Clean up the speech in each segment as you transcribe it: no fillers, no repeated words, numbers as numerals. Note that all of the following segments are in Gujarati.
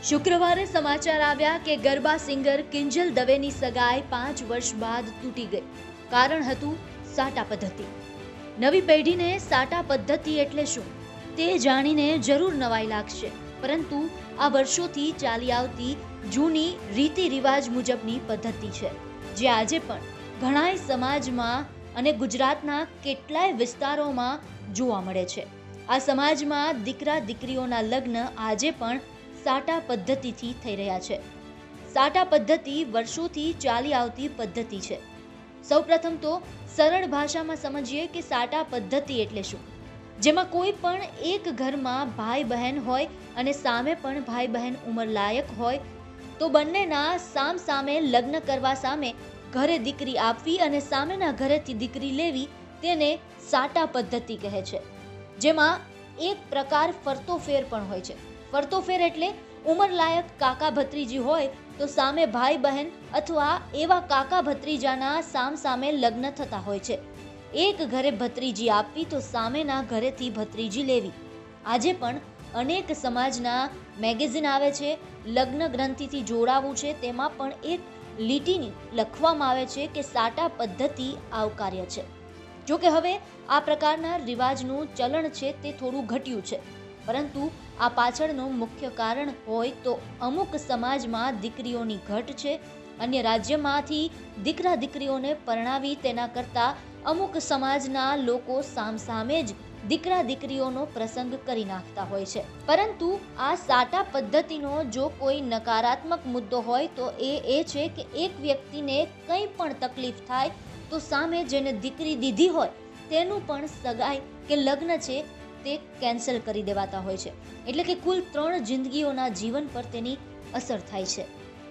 શુક્રવારે સમાચાર આવ્યા કે ગરબા સિંગર કિંજલ દવેની સગાઈ 5 વર્ષ બાદ તૂટી ગઈ. કારણ હતું સાટા પદ્ધતિ. નવી પેઢીને સાટા પદ્ધતિ એટલે શું તે જાણીને જરૂર નવાઈ લાગશે, પરંતુ આ વર્ષોથી ચાલી આવતી જૂની રીતિ રિવાજ મુજબની પદ્ધતિ છે, જે આજે પણ ઘણાય સમાજમાં અને ગુજરાતના કેટલાય વિસ્તારોમાં જોવા મળે છે. આ સમાજમાં દીકરા દીકરીઓના લગ્ન આજે પણ સાટા પદ્ધતિથી થઈ રહ્યા છે. સાટા પદ્ધતિ વર્ષોથી ચાલી આવતી પદ્ધતિ છે. સૌપ્રથમ તો સરળ ભાષામાં સમજીએ કે સાટા પદ્ધતિ એટલે શું. જેમાં કોઈ પણ એક ઘરમાં ભાઈ બહેન હોય અને સામે પણ ભાઈ બહેન ઉંમરલાયક હોય તો બંનેના સામ સામે લગ્ન કરવા સામે ઘરે દીકરી આપવી અને સામેના ઘરેથી દીકરી લેવી તેને સાટા પદ્ધતિ કહે છે. જેમાં એક પ્રકાર ફરતો ફેર પણ હોય છે. ફરતો ફેર એટલે ઉંમરલાયક કાકા ભત્રીજી હોય તો સામે ભાઈ બહેન અથવા એવા કાકા ભત્રીજાના સામ સામે લગ્ન થતા હોય છે. એક ઘરે ભત્રીજી આપવી તો સામેના ઘરેથી ભત્રીજી લેવી. આજે પણ અનેક સમાજના મેગેઝિન આવે છે, લગ્ન ગ્રંથિથી જોડાવું છે, તેમાં પણ એક લીટીની લખવામાં આવે છે કે સાટા પદ્ધતિ આવકાર્ય છે. જો કે હવે આ પ્રકારના રિવાજનું ચલણ છે તે થોડું ઘટ્યું છે, પરંતુ આ પાછળનું મુખ્ય કારણ હોય તો અમુક સમાજમાં દીકરીઓની ઘટ છે. અન્ય રાજ્યમાંથી દીકરા દીકરીઓને પરણાવી તેના કરતાં અમુક સમાજના લોકો સામસામે જ દીકરા દીકરીઓનો પ્રસંગ કરી નાખતા હોય છે. પરંતુ આ સાટા પદ્ધતિનો જો કોઈ નકારાત્મક મુદ્દો હોય તો એ છે કે એક વ્યક્તિને કંઈ પણ તકલીફ થાય તો સામે જેને દીકરી દીધી હોય તેનું પણ સગાઈ કે લગ્ન છે તે કેન્સલ કરી દેવાતા હોય છે. એટલે કે કુલ 3 જિંદગીઓના જીવન પર તેની અસર થાય છે.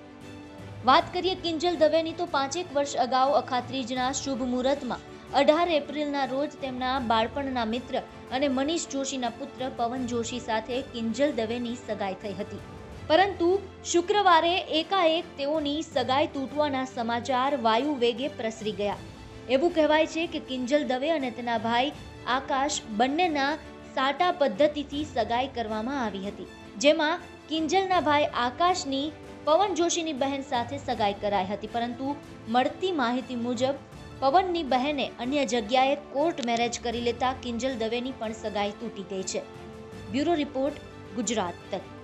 વાત કરીએ કિંજલ દવેની તો 5 વર્ષ અગાઉ અખાત્રીજના શુભ મુહૂર્તમાં 18 એપ્રિલના રોજ તેમના બાળપણના મિત્ર અને મનીષ જોશીના પુત્ર પવન જોશી સાથે કિંજલ દવેની સગાઈ થઈ હતી. પરંતુ શુક્રવારે એકાએક તેઓની સગાઈ તૂટવાના સમાચાર વાયુ વેગે પ્રસરી ગયા. એવું કહેવાય છે કે કિંજલ દવે અને તેના ભાઈ આકાશ બંનેના સાટા પદ્ધતિથી સગાઈ કરવામાં આવી હતી. જેમાં કિંજલના ભાઈ આકાશની પવન જોશીની બહેન સાથે સગાઈ કરાઈ હતી, પરંતુ મળતી માહિતી મુજબ પવનની બહેને અન્ય જગ્યાએ કોર્ટ મેરેજ કરી લેતા કિંજલ દવેની પણ સગાઈ તૂટી ગઈ છે. બ્યુરો રિપોર્ટ, ગુજરાત તક.